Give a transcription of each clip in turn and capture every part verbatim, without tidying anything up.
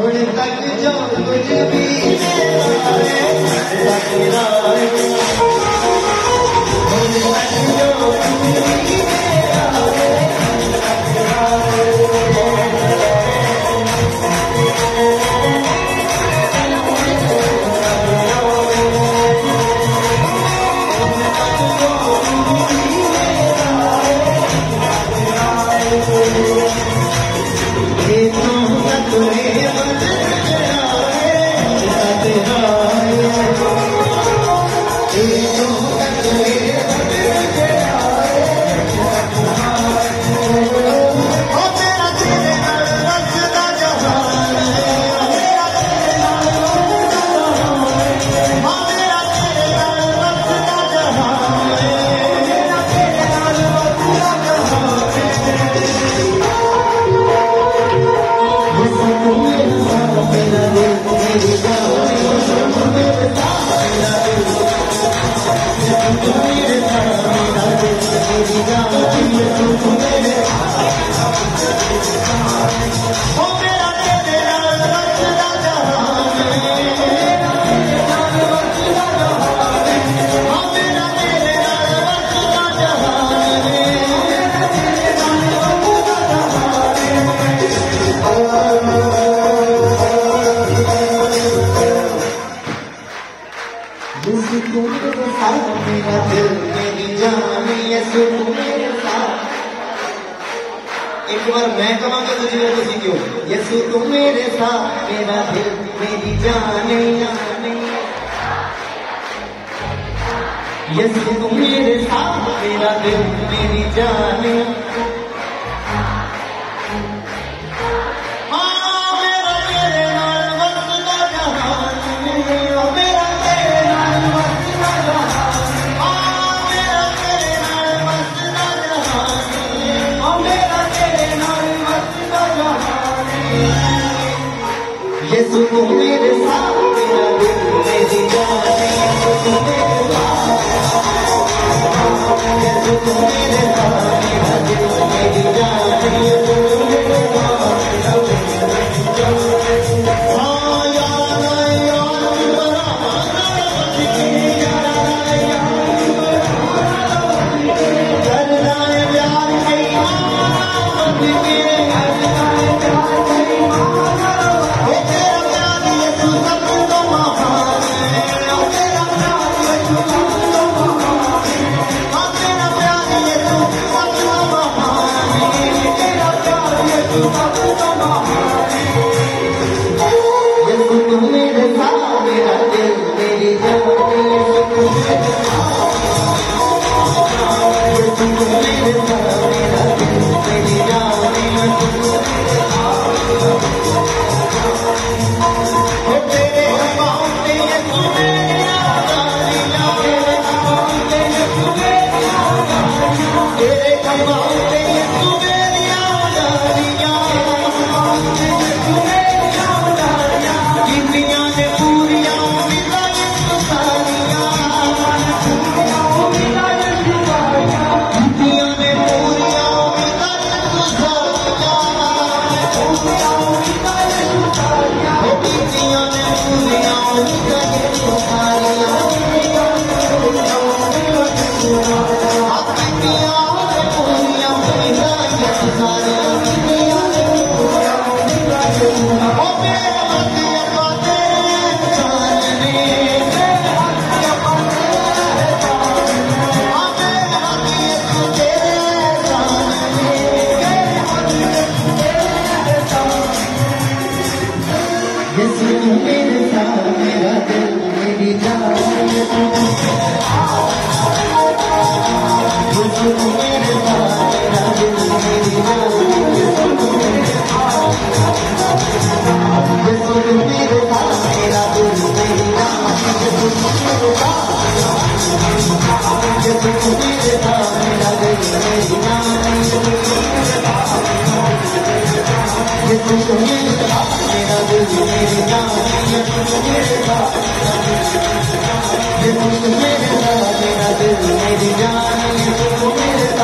तक जो कुछ भी मेरा तेरा एक बार मैं कहूँगा तो जीवन तो सीखियो यसु तुम मेरे साथ मेरा दिल मेरी जान यसु तुम मेरे साथ मेरा दिल मेरी जान यसु तुम मेरे साथ मेरा दिल मेरी जान यसु तुम मेरे साथ यसु तुम मेरे साथ मेरा दिल मेरी जान यसु तुम मेरे साथ मेरा दिल मेरी जान हाँ यार यार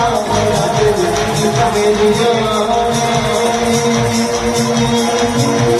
मेरी जान